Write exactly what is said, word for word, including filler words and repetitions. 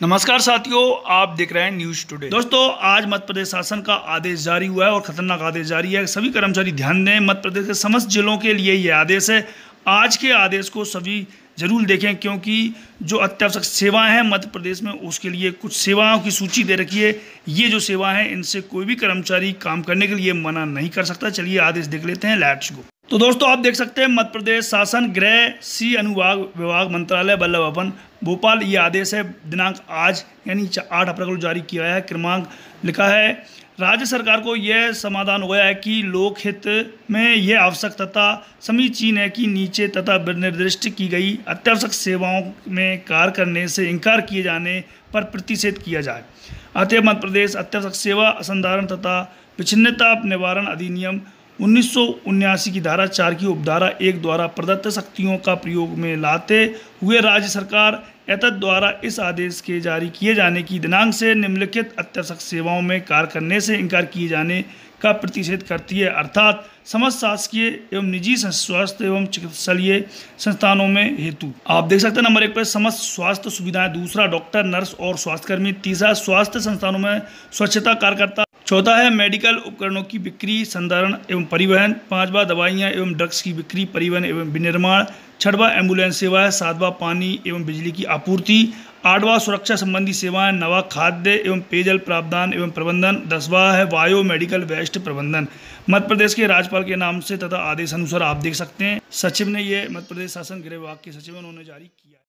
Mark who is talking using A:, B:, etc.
A: नमस्कार साथियों, आप देख रहे हैं न्यूज टुडे। दोस्तों, आज मध्य प्रदेश शासन का आदेश जारी हुआ है और खतरनाक आदेश जारी है। सभी कर्मचारी ध्यान दें, मध्य प्रदेश के समस्त जिलों के लिए ये आदेश है। आज के आदेश को सभी जरूर देखें, क्योंकि जो अत्यावश्यक सेवाएं हैं मध्य प्रदेश में, उसके लिए कुछ सेवाओं की सूची दे रखी है। ये जो सेवाएं हैं, इनसे कोई भी कर्मचारी काम करने के लिए मना नहीं कर सकता। चलिए आदेश देख लेते हैं, लेट्स गो। तो दोस्तों, आप देख सकते हैं मध्य प्रदेश शासन गृह सी अनुभाग विभाग मंत्रालय वल्लभ भवन भोपाल, ये आदेश है। दिनांक आज यानी आठ अप्रैल को जारी किया है। क्रमांक लिखा है, राज्य सरकार को यह समाधान हो गया है कि लोकहित में यह आवश्यक तथा समीचीन है कि नीचे तथा निर्दिष्ट की गई अत्यावश्यक सेवाओं में कार्य करने से इनकार किए जाने पर प्रतिषेध किया जाए। अतः मध्य प्रदेश अत्यावश्यक सेवा असंधारण तथा विच्छिन्नता निवारण अधिनियम उन्नीस सौ उन्यासी की धारा चार की उपधारा एक द्वारा प्रदत्त शक्तियों का प्रयोग में लाते हुए राज्य सरकार एतद द्वारा इस आदेश के जारी किए जाने की दिनांक से निम्नलिखित अत्यावश्यक सेवाओं में कार्य करने से इनकार किए जाने का प्रतिषेध करती है, अर्थात समस्त शासकीय एवं निजी स्वास्थ्य एवं चिकित्सालय संस्थानों में हेतु। आप देख सकते हैं नंबर एक पर समस्त स्वास्थ्य सुविधाएं, दूसरा डॉक्टर, नर्स और स्वास्थ्यकर्मी, तीसरा स्वास्थ्य संस्थानों में स्वच्छता कार्यकर्ता, चौथा है मेडिकल उपकरणों की बिक्री, संधारण एवं परिवहन, पांचवा दवाइयां एवं ड्रग्स की बिक्री, परिवहन एवं विनिर्माण, छठवां एम्बुलेंस सेवा है, सातवां पानी एवं बिजली की आपूर्ति, आठवां सुरक्षा संबंधी सेवाएं, नवा खाद्य एवं पेयजल प्रावधान एवं प्रबंधन, दसवां है बायो मेडिकल वेस्ट प्रबंधन। मध्य प्रदेश के राज्यपाल के नाम से तथा आदेश अनुसार आप देख सकते हैं, सचिव ने ये मध्य प्रदेश शासन गृह विभाग के सचिव उन्होंने जारी किया।